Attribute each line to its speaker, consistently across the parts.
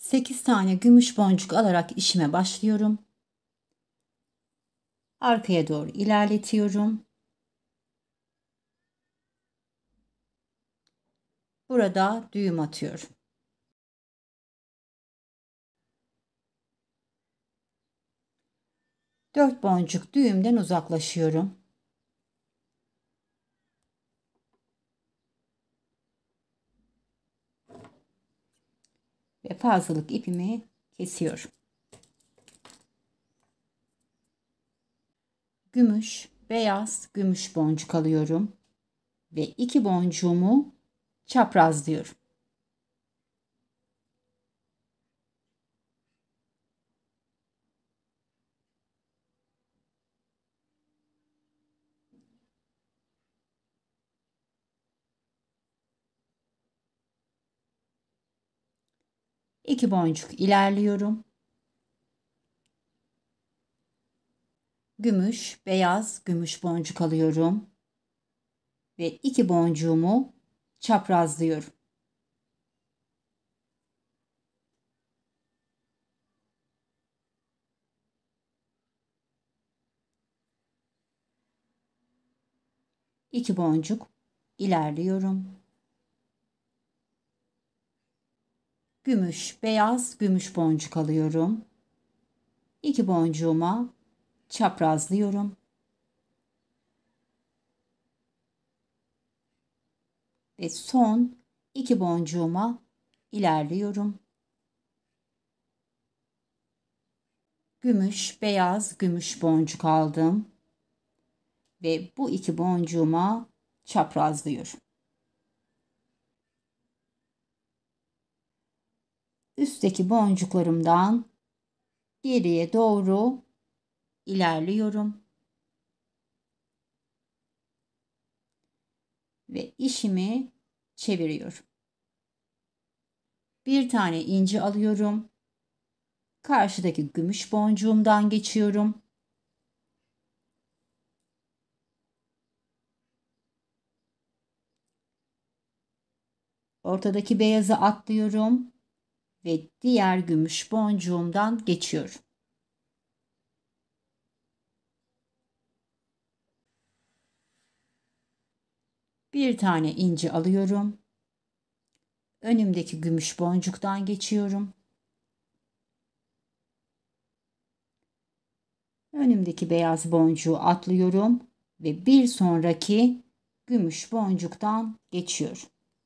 Speaker 1: 8 tane gümüş boncuk alarak işime başlıyorum. Arkaya doğru ilerletiyorum. Burada düğüm atıyorum. Dört boncuk düğümden uzaklaşıyorum. Ve fazlalık ipimi kesiyorum. Gümüş, beyaz, gümüş boncuk alıyorum. Ve 2 boncuğumu çaprazlıyorum. İki boncuk ilerliyorum. Gümüş, beyaz, gümüş boncuk alıyorum. Ve 2 boncuğumu çaprazlıyorum. İki boncuk ilerliyorum. Gümüş, beyaz, gümüş boncuk alıyorum. 2 boncuğuma çaprazlıyorum. Ve son 2 boncuğuma ilerliyorum. Gümüş, beyaz, gümüş boncuk aldım. Ve bu 2 boncuğuma çaprazlıyorum. Üstteki boncuklarımdan geriye doğru ilerliyorum. Ve işimi çeviriyorum. Bir tane inci alıyorum. Karşıdaki gümüş boncuğumdan geçiyorum. Ortadaki beyazı atlıyorum ve diğer gümüş boncuğumdan geçiyorum. Bir tane inci alıyorum. Önümdeki gümüş boncuktan geçiyorum. Önümdeki beyaz boncuğu atlıyorum ve bir sonraki gümüş boncuktan geçiyorum.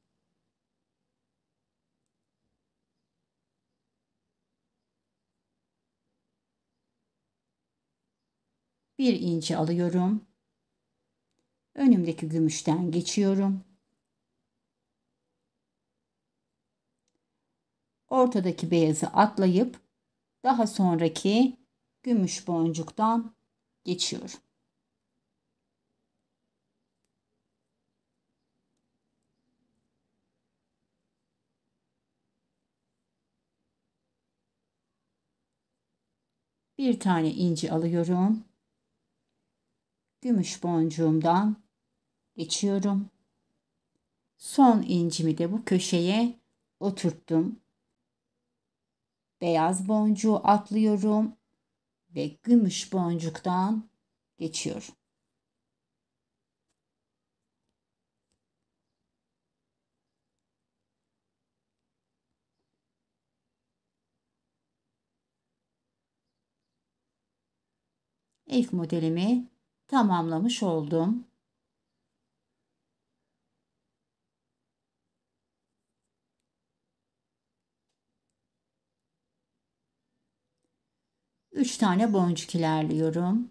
Speaker 1: Bir inci alıyorum. Önümdeki gümüşten geçiyorum. Ortadaki beyazı atlayıp daha sonraki gümüş boncuktan geçiyorum. Bir tane inci alıyorum. Gümüş boncuğumdan geçiyorum. Son incimi de bu köşeye oturttum. Beyaz boncuğu atlıyorum ve gümüş boncuktan geçiyorum. İlk modelimi tamamlamış oldum. Üç tane boncuk ilerliyorum.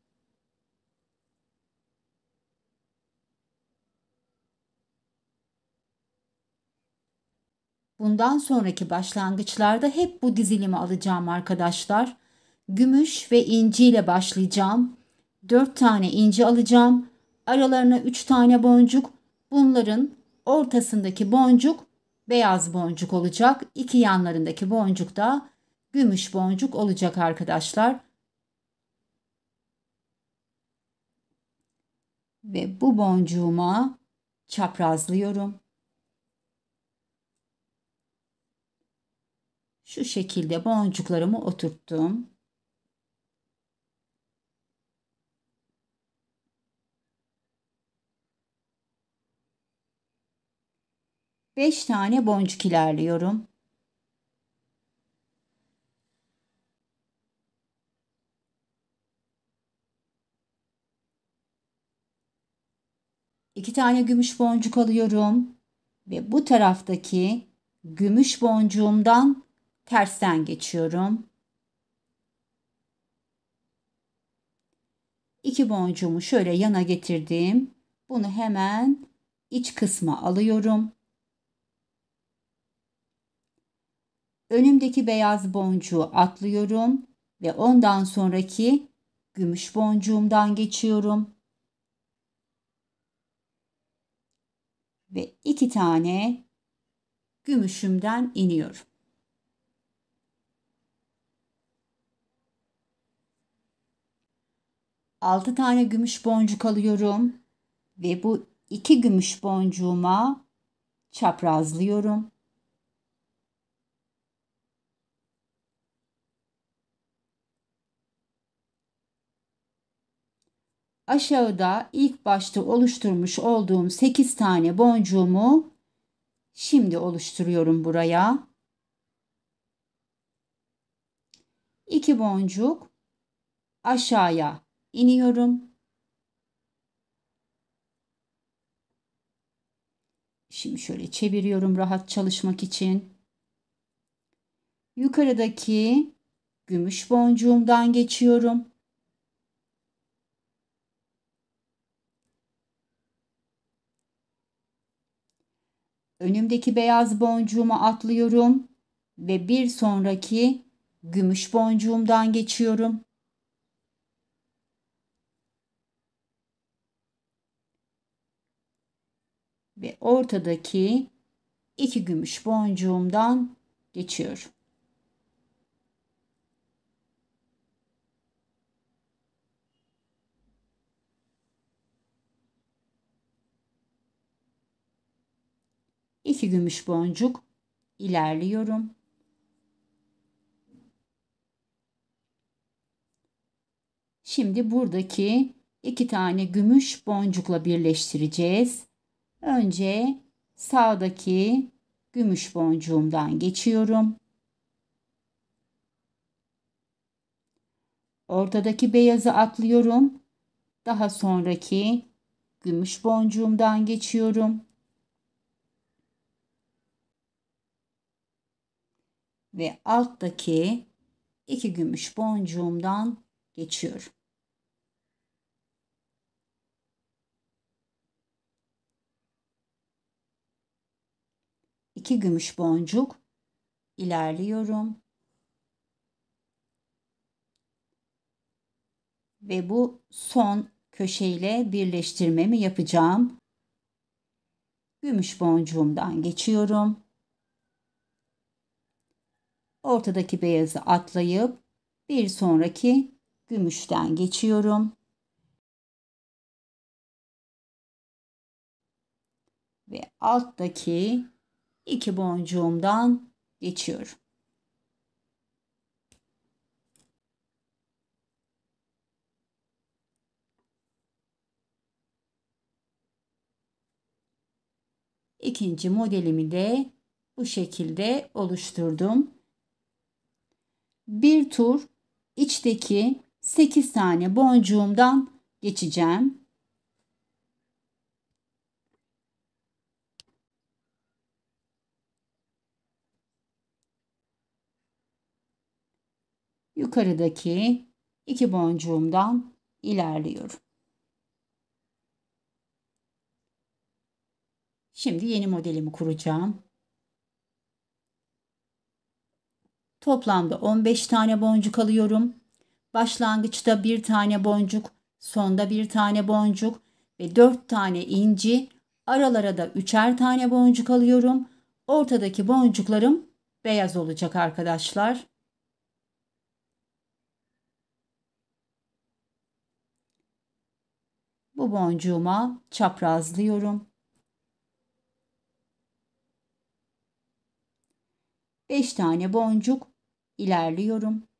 Speaker 1: Bundan sonraki başlangıçlarda hep bu dizilimi alacağım arkadaşlar. Gümüş ve inci ile başlayacağım. 4 tane inci alacağım. Aralarına 3 tane boncuk. Bunların ortasındaki boncuk beyaz boncuk olacak. İki yanlarındaki boncuk da gümüş boncuk olacak arkadaşlar. Ve bu boncuğuma çaprazlıyorum. Şu şekilde boncuklarımı oturttum. Beş tane boncuk ilerliyorum. İki tane gümüş boncuk alıyorum ve bu taraftaki gümüş boncuğumdan tersten geçiyorum. İki boncuğumu şöyle yana getirdim. Bunu hemen iç kısma alıyorum. Önümdeki beyaz boncuğu atlıyorum ve ondan sonraki gümüş boncuğumdan geçiyorum. Ve iki tane gümüşümden iniyorum. Altı tane gümüş boncuk alıyorum ve bu iki gümüş boncuğuma çaprazlıyorum. Aşağıda ilk başta oluşturmuş olduğum 8 tane boncuğumu şimdi oluşturuyorum buraya. 2 boncuk aşağıya iniyorum. Şimdi şöyle çeviriyorum rahat çalışmak için. Yukarıdaki gümüş boncuğumdan geçiyorum. Önümdeki beyaz boncuğumu atlıyorum ve bir sonraki gümüş boncuğumdan geçiyorum. Ve ortadaki iki gümüş boncuğumdan geçiyorum. İki gümüş boncuk ilerliyorum. Şimdi buradaki iki tane gümüş boncukla birleştireceğiz. Önce sağdaki gümüş boncuğumdan geçiyorum. Ortadaki beyazı atlıyorum. Daha sonraki gümüş boncuğumdan geçiyorum. Ve alttaki iki gümüş boncuğumdan geçiyorum. İki gümüş boncuk ilerliyorum. Ve bu son köşeyle birleştirmemi yapacağım. Gümüş boncuğumdan geçiyorum. Ortadaki beyazı atlayıp bir sonraki gümüşten geçiyorum. Ve alttaki iki boncuğumdan geçiyorum. İkinci modelimi de bu şekilde oluşturdum. Bir tur içteki 8 tane boncuğumdan geçeceğim. Yukarıdaki iki boncuğumdan ilerliyorum. Şimdi yeni modelimi kuracağım. Toplamda 15 tane boncuk alıyorum. Başlangıçta bir tane boncuk, sonda bir tane boncuk ve 4 tane inci, aralara da 3'er tane boncuk alıyorum. Ortadaki boncuklarım beyaz olacak arkadaşlar. Bu boncuğuma çaprazlıyorum. 5 tane boncuk ilerliyorum.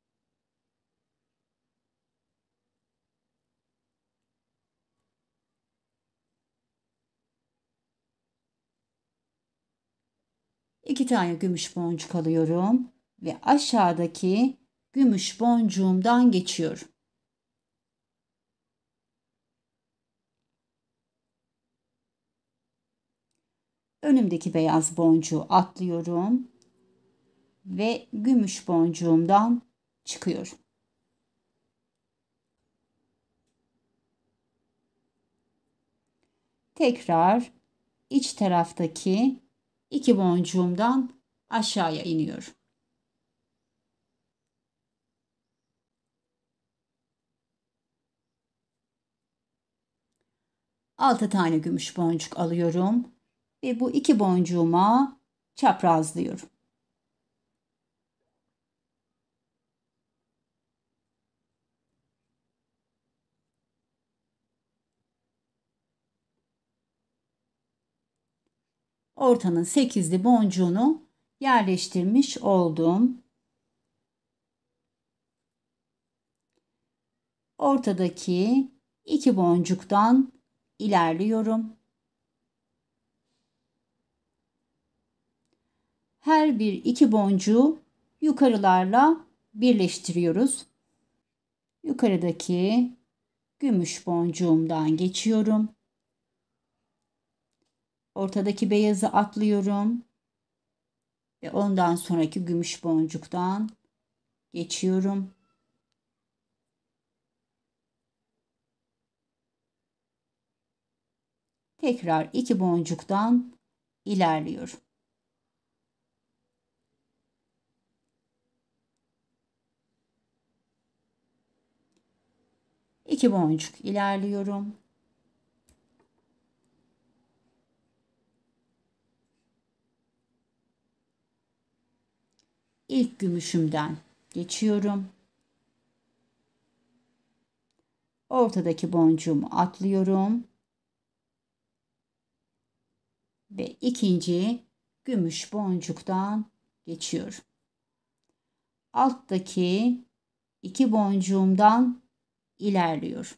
Speaker 1: İki tane gümüş boncuk alıyorum ve aşağıdaki gümüş boncuğumdan geçiyorum. Önümdeki beyaz boncuğu atlıyorum ve gümüş boncuğumdan çıkıyorum. Tekrar iç taraftaki iki boncuğumdan aşağıya iniyorum. Altı tane gümüş boncuk alıyorum ve bu iki boncuğuma çaprazlıyorum. Ortanın 8'li boncuğunu yerleştirmiş oldum. Ortadaki iki boncuktan ilerliyorum. Her bir iki boncuğu yukarılarla birleştiriyoruz. Yukarıdaki gümüş boncuğumdan geçiyorum. Ortadaki beyazı atlıyorum ve ondan sonraki gümüş boncuktan geçiyorum. Tekrar iki boncuktan ilerliyorum. İki boncuk ilerliyorum. İlk gümüşümden geçiyorum. Ortadaki boncuğumu atlıyorum. Ve ikinci gümüş boncuktan geçiyorum. Alttaki iki boncuğumdan ilerliyorum.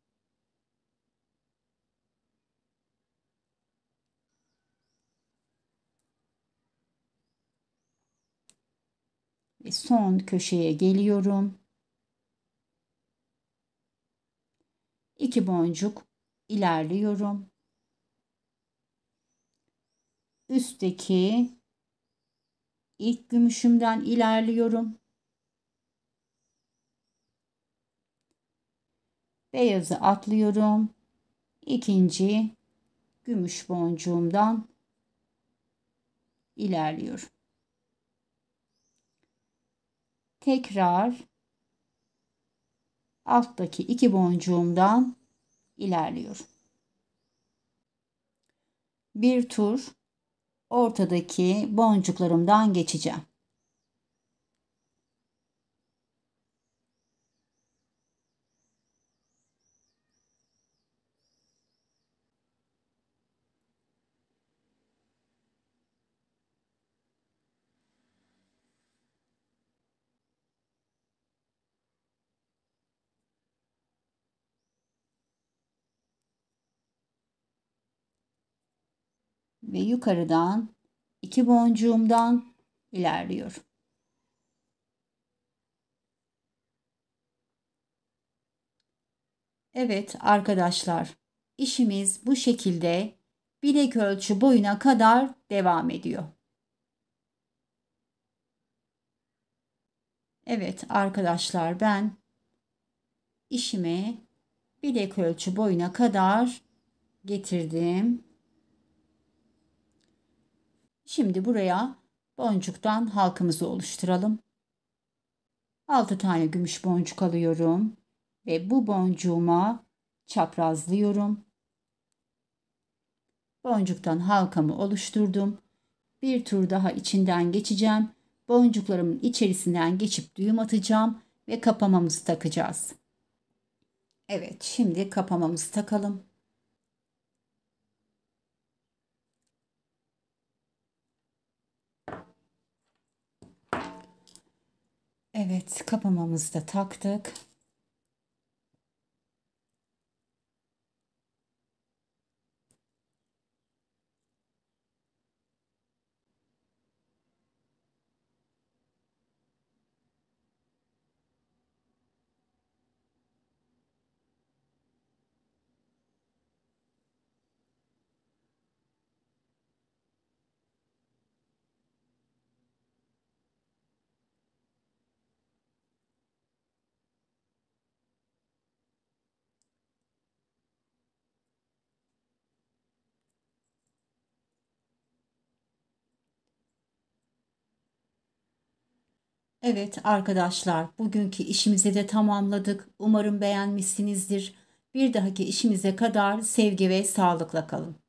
Speaker 1: Ve son köşeye geliyorum. İki boncuk ilerliyorum. Üstteki ilk gümüşümden ilerliyorum. Beyazı atlıyorum. İkinci gümüş boncuğumdan ilerliyorum. Tekrar alttaki iki boncuğumdan ilerliyorum. Bir tur ortadaki boncuklarımdan geçeceğim. Ve yukarıdan iki boncuğumdan ilerliyorum. Evet arkadaşlar, işimiz bu şekilde bilek ölçü boyuna kadar devam ediyor. Evet arkadaşlar, ben işimi bilek ölçü boyuna kadar getirdim. Şimdi buraya boncuktan halkamızı oluşturalım. 6 tane gümüş boncuk alıyorum ve bu boncuğuma çaprazlıyorum. Boncuktan halkamı oluşturdum. Bir tur daha içinden geçeceğim. Boncuklarımın içerisinden geçip düğüm atacağım ve kapamamızı takacağız. Evet, şimdi kapamamızı takalım. Evet, kapamamızı da taktık. Evet arkadaşlar, bugünkü işimizi de tamamladık. Umarım beğenmişsinizdir. Bir dahaki işimize kadar sevgi ve sağlıkla kalın.